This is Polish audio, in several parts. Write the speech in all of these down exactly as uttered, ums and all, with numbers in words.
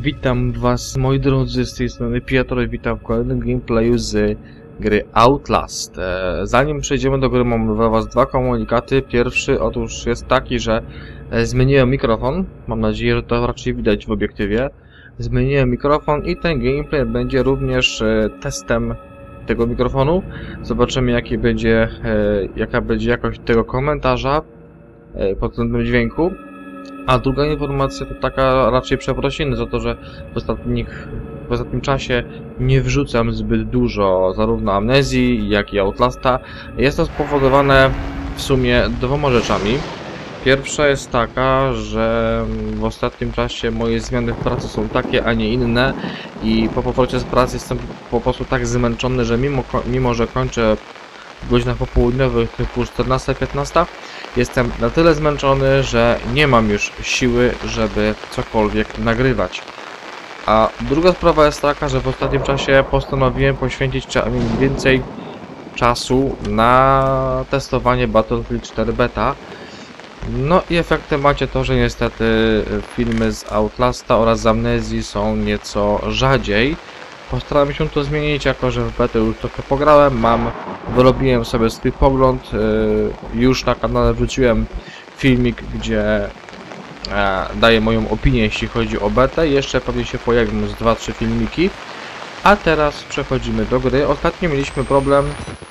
Witam was, moi drodzy, z tej strony Piotr i witam w kolejnym gameplayu z gry Outlast. E, zanim przejdziemy do gry, mam dla was dwa komunikaty. Pierwszy otóż jest taki, że e, zmieniłem mikrofon. Mam nadzieję, że to raczej widać w obiektywie. Zmieniłem mikrofon i ten gameplay będzie również e, testem tego mikrofonu. Zobaczymy jaki będzie, e, jaka będzie jakość tego komentarza e, pod względem dźwięku. A druga informacja to taka raczej przeprosiny za to, że w, ostatnich, w ostatnim czasie nie wrzucam zbyt dużo zarówno Amnezji, jak i Outlasta. Jest to spowodowane w sumie dwoma rzeczami. Pierwsza jest taka, że w ostatnim czasie moje zmiany w pracy są takie, a nie inne i po powrocie z pracy jestem po prostu tak zmęczony, że mimo, mimo że kończę w godzinach popołudniowych typu czternasta piętnaście, jestem na tyle zmęczony, że nie mam już siły, żeby cokolwiek nagrywać. A druga sprawa jest taka, że w ostatnim czasie postanowiłem poświęcić więcej czasu na testowanie Battlefield cztery Beta. No i efektem macie to, że niestety filmy z Outlasta oraz z Amnezji są nieco rzadziej. Postaram się to zmienić, jako że w betę już trochę pograłem, mam, wyrobiłem sobie swój pogląd, yy, już na kanale wrzuciłem filmik, gdzie e, daję moją opinię, jeśli chodzi o betę. Jeszcze pewnie się pojawią z dwa trzy filmiki. A teraz przechodzimy do gry. Ostatnio mieliśmy problem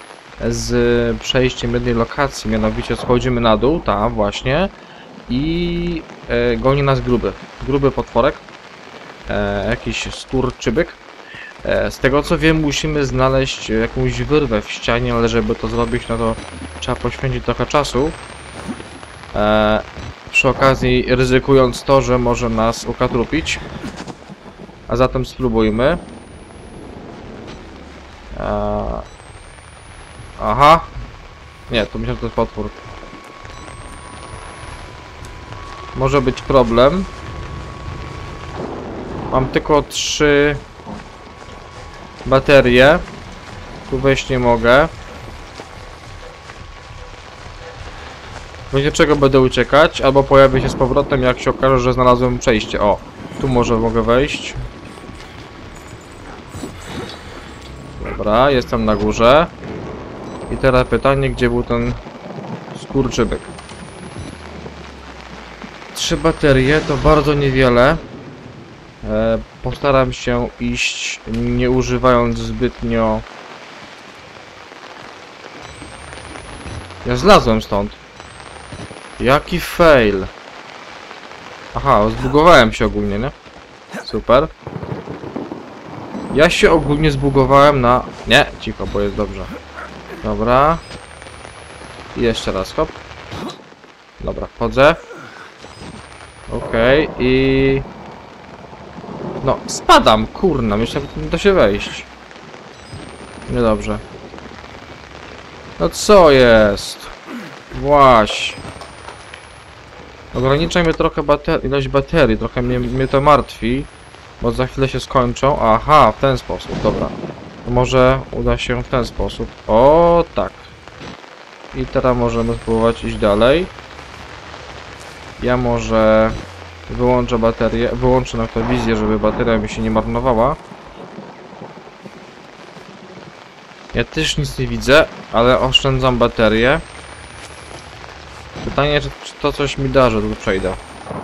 z przejściem jednej lokacji, mianowicie schodzimy na dół, tam właśnie, i e, goni nas gruby, gruby potworek, e, jakiś skurczybyk. Z tego co wiem, musimy znaleźć jakąś wyrwę w ścianie, ale żeby to zrobić, no to trzeba poświęcić trochę czasu. Eee, przy okazji ryzykując to, że może nas ukatrupić. A zatem spróbujmy. Eee, aha. Nie, to myślę, że to jest potwór. Może być problem. Mam tylko trzy baterie. Tu wejść nie mogę. W razie czego będę uciekać, albo pojawię się z powrotem, jak się okaże, że znalazłem przejście. O, tu może mogę wejść. Dobra, jestem na górze. I teraz pytanie, gdzie był ten skurczybyk. Trzy baterie to bardzo niewiele. E, postaram się iść, nie używając zbytnio... Ja zlazłem stąd. Jaki fail. Aha, zbugowałem się ogólnie, nie? Super. Ja się ogólnie zbugowałem na... Nie, cicho, bo jest dobrze. Dobra. I jeszcze raz, hop. Dobra, wchodzę. Okej, okay, i... No, spadam, kurna, myślałem, że nie da się wejść. Niedobrze. No co jest? Właś. Ograniczaj mnie trochę bater ilość baterii, trochę mnie, mnie to martwi. Bo za chwilę się skończą. Aha, w ten sposób, dobra. To może uda się w ten sposób. O, tak. I teraz możemy spróbować iść dalej. Ja może... Wyłączę baterię, wyłączę na to wizję, żeby bateria mi się nie marnowała. Ja też nic nie widzę, ale oszczędzam baterię. Pytanie, czy, czy to coś mi da, że tu przejdę.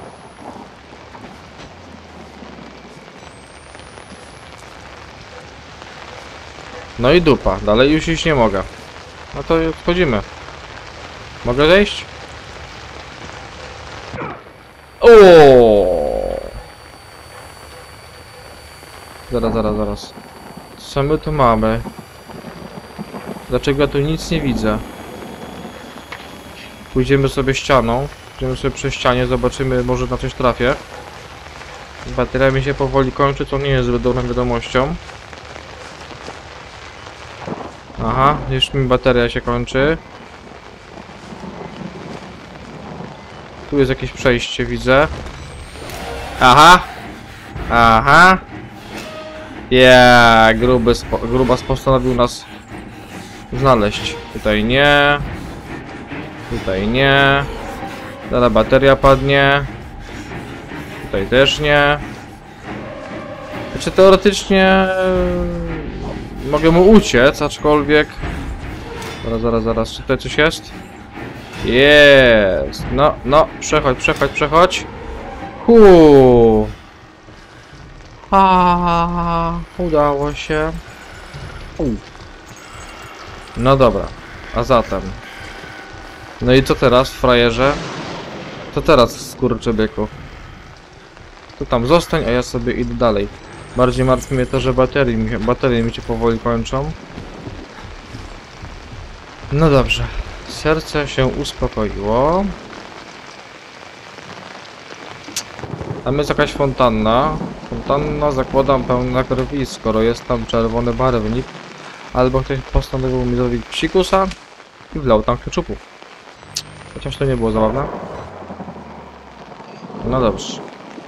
No i dupa, dalej już iść nie mogę. No to wchodzimy. Mogę zejść? O! Zaraz, zaraz, zaraz. Co my tu mamy? Dlaczego ja tu nic nie widzę? Pójdziemy sobie ścianą. Pójdziemy sobie przy ścianie, zobaczymy, może na coś trafię. Bateria mi się powoli kończy, co nie jest zbyt dobrą wiadomością. Aha, już mi bateria się kończy. Tu jest jakieś przejście, widzę. Aha! Aha! Yeah, gruby spo grubas postanowił nas znaleźć. Tutaj nie. Tutaj nie. Zaraz bateria padnie. Tutaj też nie. Znaczy teoretycznie yy, mogę mu uciec, aczkolwiek... Zaraz, zaraz, zaraz, czy tutaj coś jest? Jest! No, no, przechodź, przechodź, przechodź. Huu. A, udało się. U. No dobra, a zatem... No i co teraz, frajerze? Co teraz, skurczybyku? To tam zostań, a ja sobie idę dalej. Bardziej martwi mnie to, że baterie mi, baterie mi się powoli kończą. No dobrze. Serce się uspokoiło. Tam jest jakaś fontanna. Fontanna, zakładam, pełna krwi, skoro jest tam czerwony barwnik. Albo ktoś postanowił mi zrobić psikusa i wlał tam keczupów. Chociaż to nie było zabawne. No dobrze.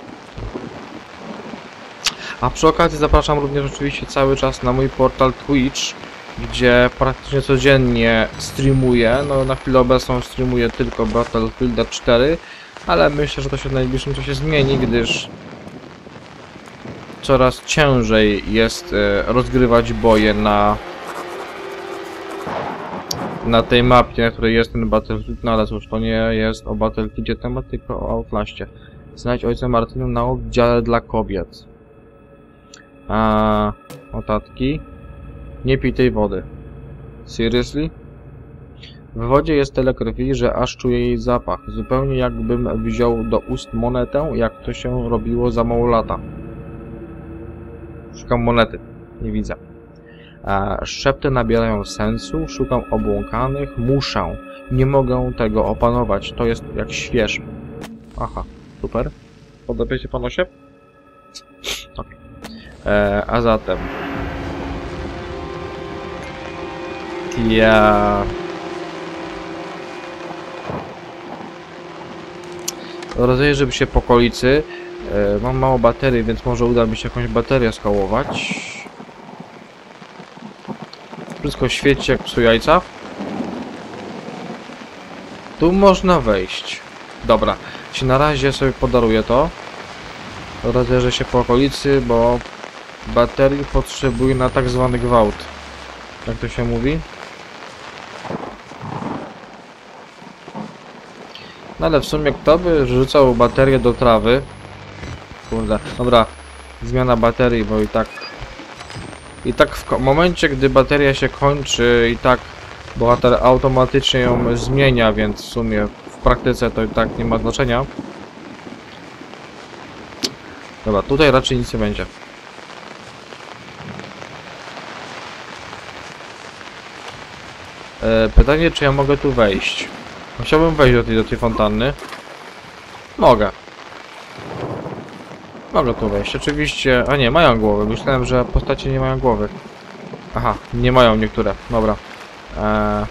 A przy okazji zapraszam również oczywiście cały czas na mój portal Twitch, gdzie praktycznie codziennie streamuję. No na chwilę obecną streamuję tylko Battlefield cztery, ale myślę, że to się w najbliższym czasie zmieni, gdyż coraz ciężej jest e, rozgrywać boje na na tej mapie, na której jest ten Battlefield, no ale cóż, to nie jest o Battlefieldzie temat, tylko o Outlaście. Znajdź ojca Martyna na oddziale dla kobiet. A notatki. Nie pij tej wody. Seriously? W wodzie jest tyle krwi, że aż czuję jej zapach. Zupełnie jakbym wziął do ust monetę, jak to się robiło za mało lata. Szukam monety. Nie widzę. A szepty nabierają sensu. Szukam obłąkanych. Muszę. Nie mogę tego opanować. To jest jak śwież. Aha. Super. Podoba się panu się? Okay. E, a zatem... Ja... Rozejrzę się po okolicy. E, mam mało baterii, więc może uda mi się jakąś baterię skałować. Wszystko świeci jak psu jajca. Tu można wejść. Dobra. Ci na razie sobie podaruję to. Rozejrzę się po okolicy, bo baterii potrzebuję na tak zwany gwałt. Jak to się mówi? No ale w sumie kto by rzucał baterię do trawy? Kurde, dobra. Zmiana baterii, bo i tak... I tak w momencie, gdy bateria się kończy, i tak bohater automatycznie ją zmienia, więc w sumie w praktyce to i tak nie ma znaczenia. Dobra, tutaj raczej nic nie będzie. E, pytanie, czy ja mogę tu wejść? Chciałbym wejść do tej, do tej fontanny. Mogę. Mogę tu wejść. Oczywiście... A nie, mają głowy. Myślałem, że postacie nie mają głowy. Aha, nie mają niektóre. Dobra. Eee...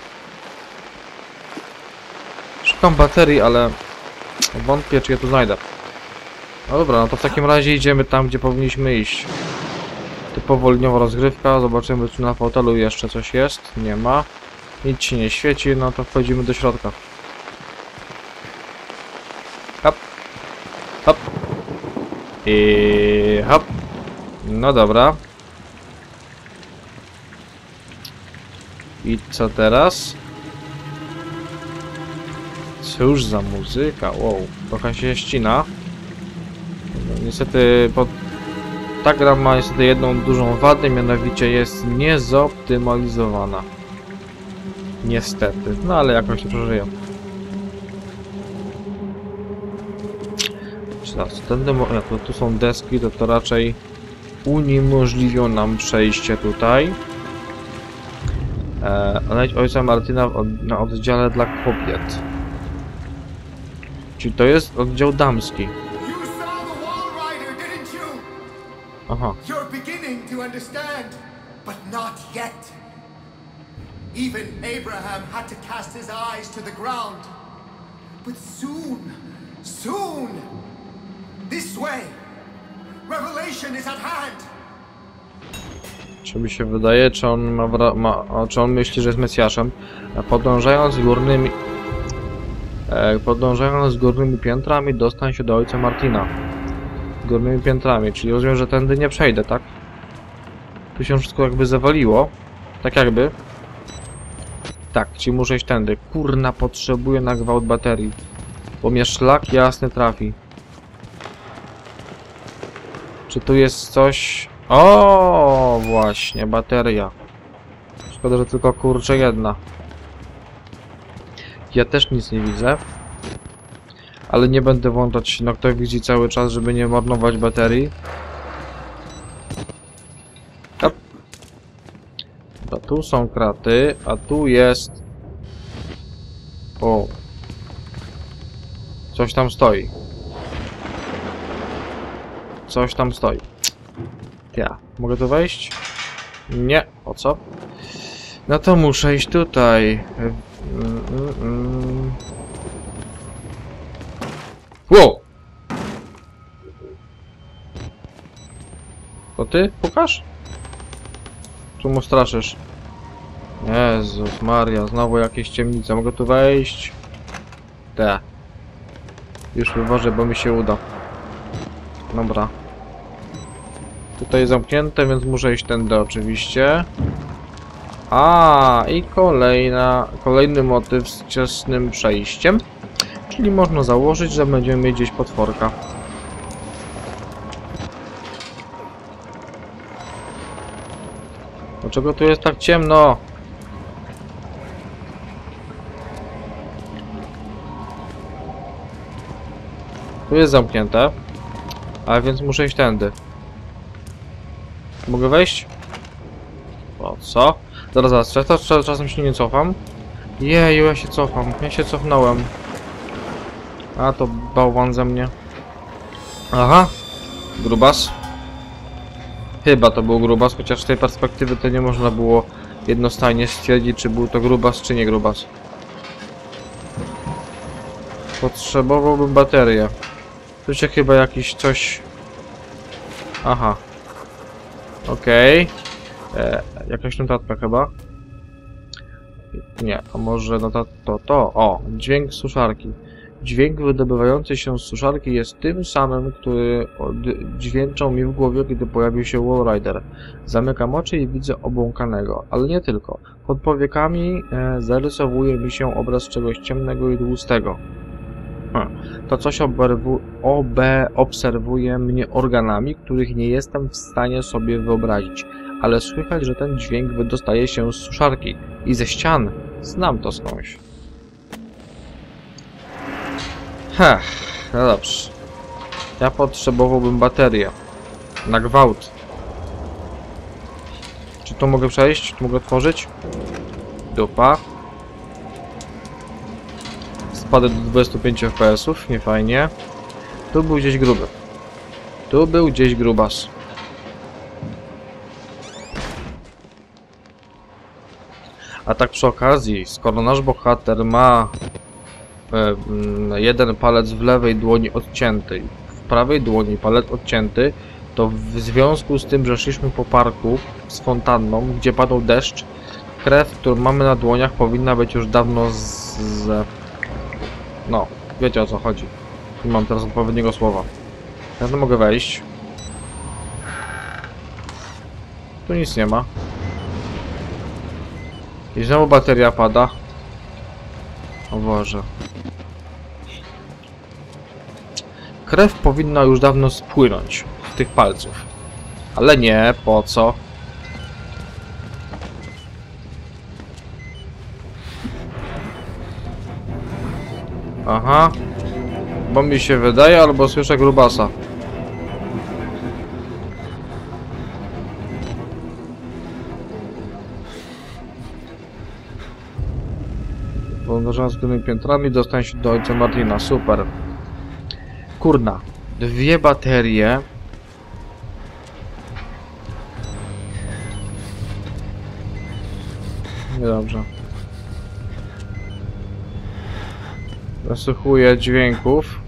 Szukam baterii, ale... wątpię, czy je tu znajdę. No dobra, no to w takim razie idziemy tam, gdzie powinniśmy iść. Typowo liniowa rozgrywka. Zobaczymy, czy na fotelu jeszcze coś jest. Nie ma. Nic się nie świeci, no to wchodzimy do środka. Hop. Hop. I hop. No dobra. I co teraz? Cóż za muzyka, wow. Trochę się ścina. No, niestety pod... ta gra ma niestety jedną dużą wadę, mianowicie jest niezoptymalizowana. Niestety, no ale jakoś to przeżyję. Teraz, ten demo, ja, to, tu są deski, to to raczej uniemożliwią nam przejście tutaj. E, znajdź ojca Martyna w, na oddziale dla kobiet. Czyli to jest oddział damski. Aha. Even Abraham had to cast his eyes to the ground. But soon, soon, this way, revelation is at hand. Czy mi się wydaje, czy on ma, ma czy on myśli, że jest Mesjaszem? Podążając górnymi, e, podążając górnymi piętrami, dostań się do ojca Martina. górnymi piętrami, czyli rozumiem, że tędy nie przejdę, tak? Tu się wszystko jakby zawaliło. Tak jakby. Tak, czyli muszę iść tędy. Kurna, potrzebuję na gwałt baterii. Bo mnie szlak jasny trafi. Czy tu jest coś? O, właśnie, bateria. Szkoda, że tylko kurczę jedna. Ja też nic nie widzę. Ale nie będę włączać noktowizji cały czas, żeby nie marnować baterii. Hop. No, tu są kraty, a tu jest... O. Coś tam stoi. Coś tam stoi. Ja. Mogę tu wejść? Nie. Po co? No to muszę iść tutaj. Mm, mm, mm. Wow! To ty pukasz? Czemu straszysz? Jezus Maria, znowu jakieś ciemnice. Mogę tu wejść? Te. Już wyważę, bo mi się uda. Dobra. Tutaj jest zamknięte, więc muszę iść tędy oczywiście. A, i kolejna, kolejny motyw z ciasnym przejściem. Czyli można założyć, że będziemy mieć gdzieś potworka. Dlaczego tu jest tak ciemno? Tu jest zamknięte. A więc muszę iść tędy. Mogę wejść? O co? Zaraz, zaraz, czas, czas, czasem się nie cofam. Jeju, ja się cofam. Ja się cofnąłem. A to bałwan ze mnie. Aha. Grubas. Chyba to był grubas, chociaż z tej perspektywy to nie można było jednostajnie stwierdzić, czy był to grubas, czy nie grubas. Potrzebowałbym baterię. Tu się chyba jakiś coś... Aha. Okej. Okay. Jakaś notatka chyba. Nie, a może notat to to. O, dźwięk suszarki. Dźwięk wydobywający się z suszarki jest tym samym, który dźwięczał mi w głowie, kiedy pojawił się Wallrider. Zamykam oczy i widzę obłąkanego, ale nie tylko. Pod powiekami e, zarysowuje mi się obraz czegoś ciemnego i tłustego. Hm. To coś oberwu, obe, obserwuje mnie organami, których nie jestem w stanie sobie wyobrazić. Ale słychać, że ten dźwięk wydostaje się z suszarki i ze ścian. Znam to skądś. Heh, no dobrze. Ja potrzebowałbym baterię. Na gwałt. Czy tu mogę przejść? Tu mogę otworzyć? Dupa. Spadę do dwudziestu pięciu F P S ów, nie fajnie. Tu był gdzieś gruby. Tu był gdzieś grubas. A tak przy okazji, skoro nasz bohater ma e, jeden palec w lewej dłoni odcięty, w prawej dłoni palec odcięty, to w związku z tym, że szliśmy po parku z fontanną, gdzie padał deszcz, krew, którą mamy na dłoniach, powinna być już dawno z... z... No, wiecie o co chodzi. Nie mam teraz odpowiedniego słowa. Ja tu mogę wejść. Tu nic nie ma. I znowu bateria pada. O Boże. Krew powinna już dawno spłynąć z tych palców. Ale nie, po co? Aha. Bo mi się wydaje, albo słyszę grubasa. Podążając z tymi piętrami dostaję się do ojca Martina. Super. Kurna. Dwie baterie. Niedobrze. Zasłuchuję dźwięków.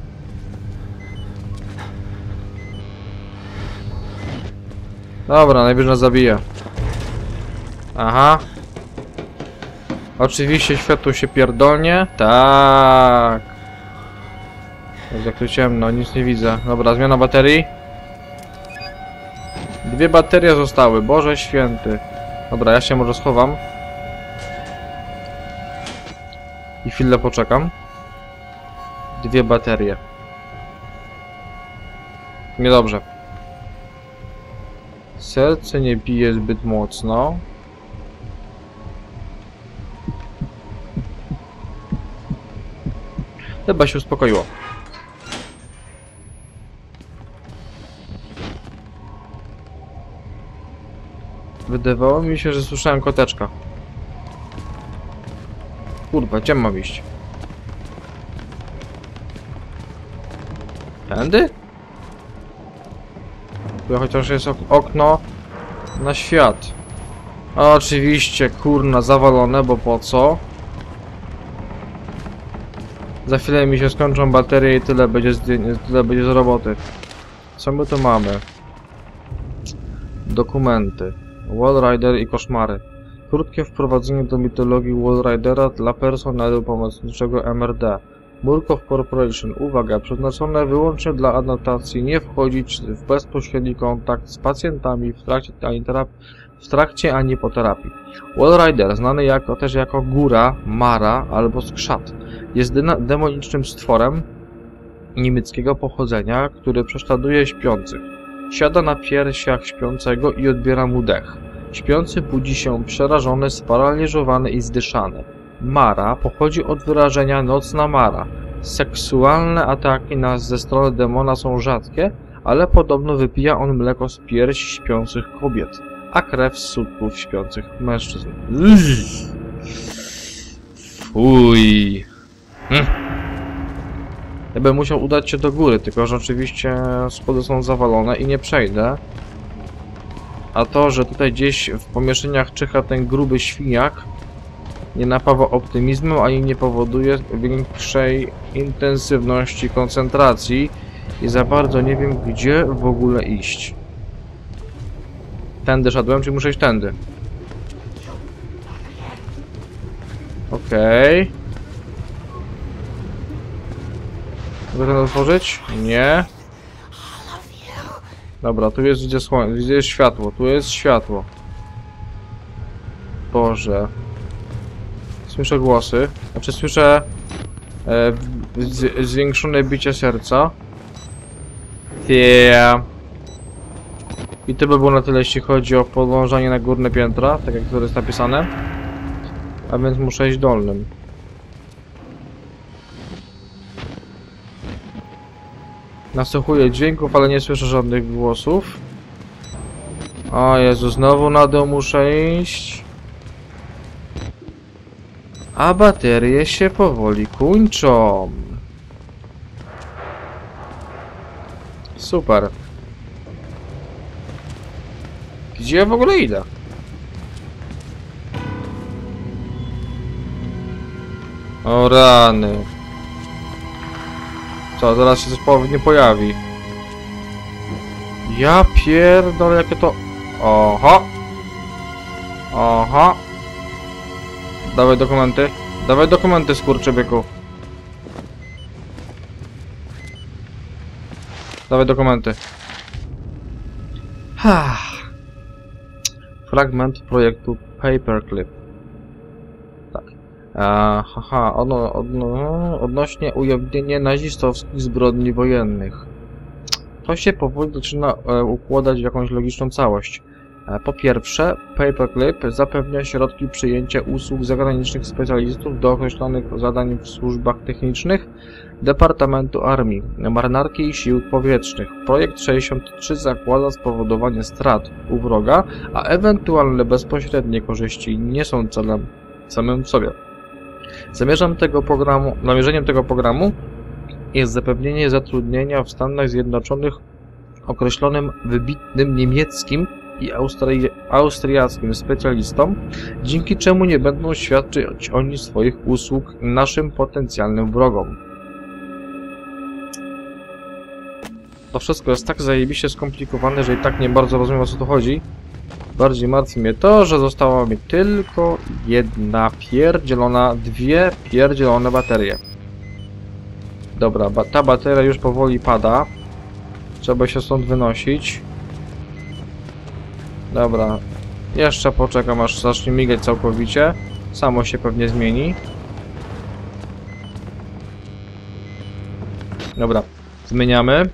Dobra, najwyżej nas zabije. Aha. Oczywiście światło się pierdolnie. Tak. Jest jak tu ciemno, nic nie widzę. Dobra, zmiana baterii. Dwie baterie zostały, Boże święty. Dobra, ja się może schowam. I chwilę poczekam. Dwie baterie. Niedobrze. Serce nie bije zbyt mocno. Chyba się uspokoiło. Wydawało mi się, że słyszałem koteczka. Kurwa, gdzie mam iść? Tędy? Tu chociaż jest ok okno na świat. A, oczywiście, kurna, zawalone, bo po co? Za chwilę mi się skończą baterie i tyle będzie z, tyle będzie z roboty. Co my tu mamy? Dokumenty. Wall Rider i koszmary. Krótkie wprowadzenie do mitologii Wall Ridera dla personelu pomocniczego M R D. Murkoff Corporation. Uwaga, przeznaczone wyłącznie dla adaptacji, nie wchodzić w bezpośredni kontakt z pacjentami w trakcie ani, terapii, w trakcie, ani po terapii. Wall Rider, znany jako, też jako Góra, Mara albo Skrzat, jest demonicznym stworem niemieckiego pochodzenia, który prześladuje śpiących. Siada na piersiach śpiącego i odbiera mu dech. Śpiący budzi się przerażony, sparaliżowany i zdyszany. Mara pochodzi od wyrażenia nocna mara. Seksualne ataki na, ze strony demona są rzadkie, ale podobno wypija on mleko z piersi śpiących kobiet, a krew z sutków śpiących mężczyzn. Fuj. Hm. Ja bym musiał udać się do góry, tylko że oczywiście schody są zawalone i nie przejdę. A to, że tutaj gdzieś w pomieszczeniach czyha ten gruby świniak, nie napawa optymizmem, ani nie powoduje większej intensywności koncentracji i za bardzo nie wiem, gdzie w ogóle iść. Tędy szedłem, czy muszę iść tędy? Okej. Okay. Mogę ten otworzyć? Nie. Dobra, tu jest gdzie słońce, gdzie jest światło, tu jest światło. Boże. Słyszę głosy, znaczy słyszę e, z, zwiększone bicie serca. Yeah. I to by było na tyle, jeśli chodzi o podążanie na górne piętra, tak jak to jest napisane. A więc muszę iść dolnym. Nasłuchuję dźwięków, ale nie słyszę żadnych głosów. O Jezu, znowu na dół muszę iść. A baterie się powoli kończą. Super. Gdzie ja w ogóle idę? O rany. Co, zaraz się coś nie pojawi. Ja pierdolę, jakie to... Oho! Oho! Dawaj dokumenty. Dawaj dokumenty, skurczybyku. Dawaj dokumenty. Ha. Fragment projektu Paperclip. Tak. Eee, haha, ono, odno, odnośnie ujawnienia nazistowskich zbrodni wojennych. To się powoli zaczyna e, układać w jakąś logiczną całość. E, po pierwsze, Paperclip zapewnia środki przyjęcia usług zagranicznych specjalistów do określonych zadań w służbach technicznych Departamentu Armii, Marynarki i Sił Powietrznych. Projekt sześćdziesiąt trzy zakłada spowodowanie strat u wroga, a ewentualne bezpośrednie korzyści nie są celem samym w sobie. Zamierzam tego programu, zamierzeniem tego programu jest zapewnienie zatrudnienia w Stanach Zjednoczonych określonym wybitnym niemieckim i austri austriackim specjalistom, dzięki czemu nie będą świadczyć oni swoich usług naszym potencjalnym wrogom. To wszystko jest tak zajebiście skomplikowane, że i tak nie bardzo rozumiem, o co tu chodzi. Bardziej martwi mnie to, że została mi tylko jedna pierdzielona, dwie pierdzielone baterie. Dobra, ba ta bateria już powoli pada. Trzeba się stąd wynosić. Dobra. Jeszcze poczekam, aż zacznie migać całkowicie. Samo się pewnie zmieni. Dobra. Zmieniamy.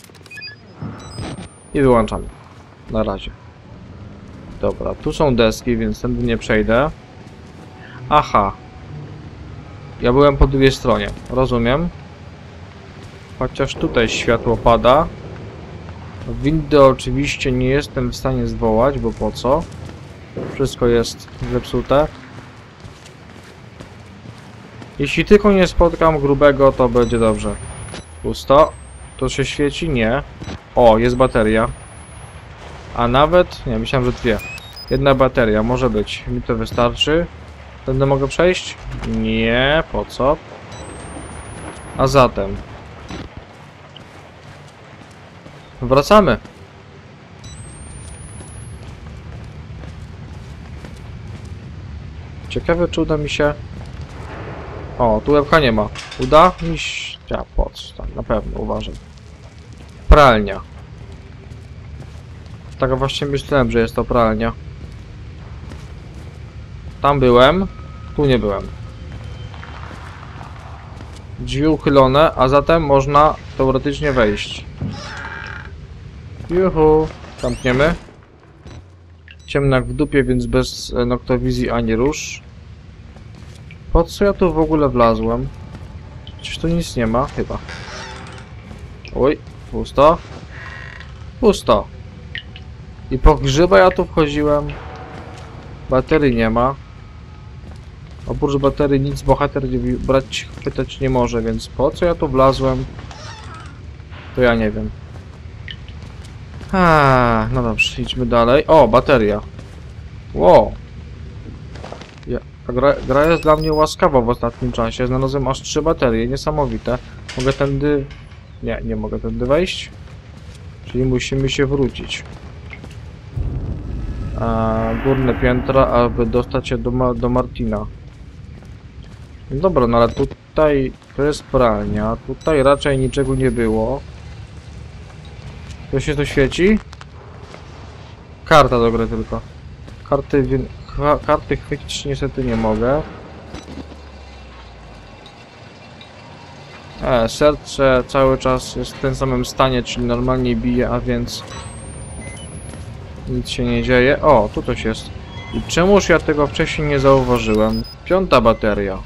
I wyłączamy. Na razie. Dobra, tu są deski, więc tędy nie przejdę. Aha. Ja byłem po drugiej stronie. Rozumiem. Chociaż tutaj światło pada. Windy oczywiście nie jestem w stanie zwołać, bo po co? Wszystko jest zepsute. Jeśli tylko nie spotkam grubego, to będzie dobrze. Pusto. To się świeci? Nie. O, jest bateria. A nawet... Nie, myślałem, że dwie. Jedna bateria, może być. Mi to wystarczy. Tędy mogę przejść? Nie, po co? A zatem... Wracamy. Ciekawe, czy uda mi się... O, tu łebka nie ma. Uda mi się... Ja, po co? Na pewno, uważam. Pralnia. Tak właśnie myślałem, że jest to pralnia. Tam byłem, tu nie byłem. Drzwi uchylone, a zatem można teoretycznie wejść. Juhu, zamkniemy. Ciemnak w dupie, więc bez noktowizji ani róż. Po co ja tu w ogóle wlazłem? Przecież tu nic nie ma, chyba. Oj, pusto. Pusto. I po grzyba ja tu wchodziłem. Baterii nie ma. Oprócz baterii nic bohater brać, chwytać nie może, więc po co ja tu wlazłem? To ja nie wiem. A, no dobrze, idźmy dalej. O, bateria. Wow. Ja, gra, gra jest dla mnie łaskawa w ostatnim czasie. Znalazłem aż trzy baterie, niesamowite. Mogę tędy... Nie, nie mogę tędy wejść. Czyli musimy się wrócić. A, górne piętra, aby dostać się do, Ma do Martina. No dobra, no ale tutaj to jest pralnia. Tutaj raczej niczego nie było. To się to świeci? Karta do gry tylko. Karty, karty chwycić niestety nie mogę. E, serce cały czas jest w tym samym stanie, czyli normalnie bije, a więc nic się nie dzieje. O, tu coś jest. I czemuż ja tego wcześniej nie zauważyłem? Piąta bateria.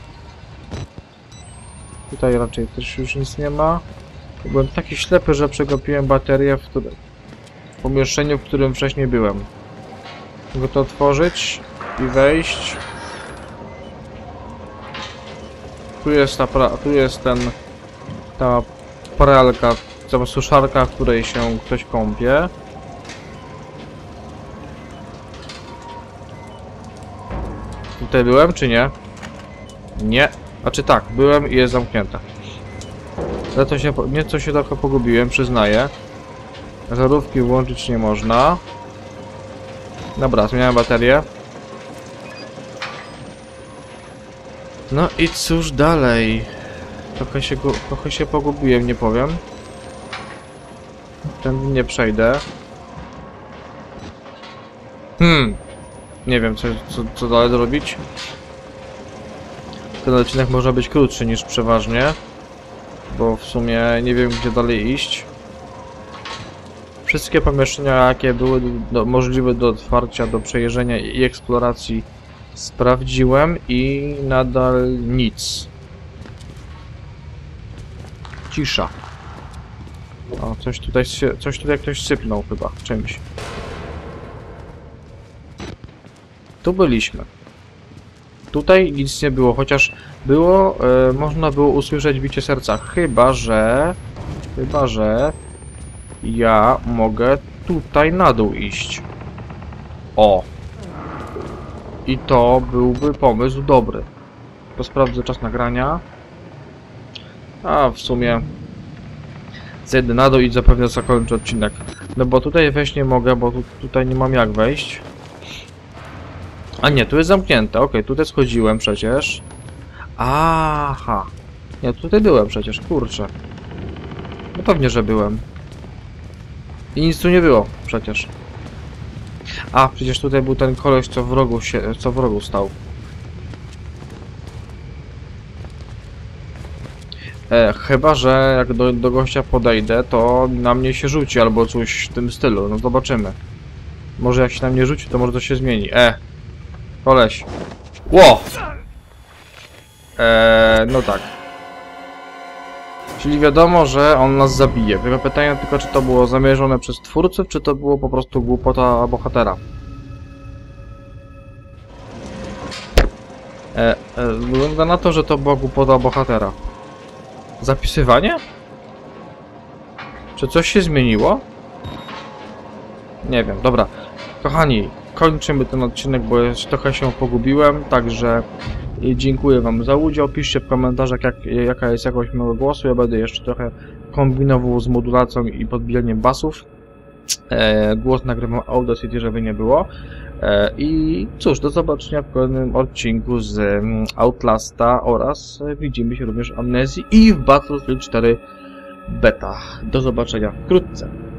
Tutaj raczej też już nic nie ma. Byłem taki ślepy, że przegapiłem baterię w, którym, w pomieszczeniu, w którym wcześniej byłem. Mogę to otworzyć i wejść. Tu jest ta pra tu jest ten ta pralka, ta suszarka, w której się ktoś kąpie. Tutaj byłem, czy nie? Nie. Znaczy tak, byłem i jest zamknięta. Ale to się, nieco się trochę pogubiłem, przyznaję. Żarówki włączyć nie można. Dobra, zmieniałem baterię. No i cóż dalej? Trochę się, trochę się pogubiłem, nie powiem. Tędy nie przejdę. Hmm. Nie wiem, co, co, co dalej zrobić. Ten odcinek może być krótszy niż przeważnie. Bo w sumie nie wiem, gdzie dalej iść. Wszystkie pomieszczenia, jakie były do, możliwe do otwarcia, do przejeżdżenia i eksploracji, sprawdziłem i nadal nic. Cisza. O, coś tutaj się, coś tutaj ktoś sypnął chyba czymś. Tu byliśmy. Tutaj nic nie było, chociaż było, e, można było usłyszeć bicie serca, chyba że, chyba że ja mogę tutaj na dół iść. O! I to byłby pomysł dobry. To sprawdzę czas nagrania. A w sumie zejdę na dół i zapewne zakończę odcinek. No bo tutaj wejść nie mogę, bo tu, tutaj nie mam jak wejść. A nie, tu jest zamknięte. Okej, okay, tutaj schodziłem przecież. Aha. Nie, tutaj byłem przecież, kurczę. No pewnie, że byłem. I nic tu nie było przecież. A, przecież tutaj był ten koleś, co w rogu się, co w rogu stał. E, chyba, że jak do, do gościa podejdę, to na mnie się rzuci albo coś w tym stylu. No zobaczymy. Może jak się na mnie rzuci, to może to się zmieni. E! Koleś. Ło! E, no tak. Czyli wiadomo, że on nas zabije. Tylko pytanie tylko, czy to było zamierzone przez twórców, czy to było po prostu głupota bohatera. E, e, wygląda na to, że to była głupota bohatera. Zapisywanie? Czy coś się zmieniło? Nie wiem, dobra. Kochani, kończymy ten odcinek, bo już trochę się pogubiłem, także dziękuję wam za udział. Piszcie w komentarzach, jak, jaka jest jakość mojego głosu. Ja będę jeszcze trochę kombinował z modulacją i podbijaniem basów. E, głos nagrywam Audacity, żeby nie było. E, I cóż, do zobaczenia w kolejnym odcinku z um, Outlasta oraz e, widzimy się również w Amnezji i w Battlefield cztery Beta. Do zobaczenia wkrótce.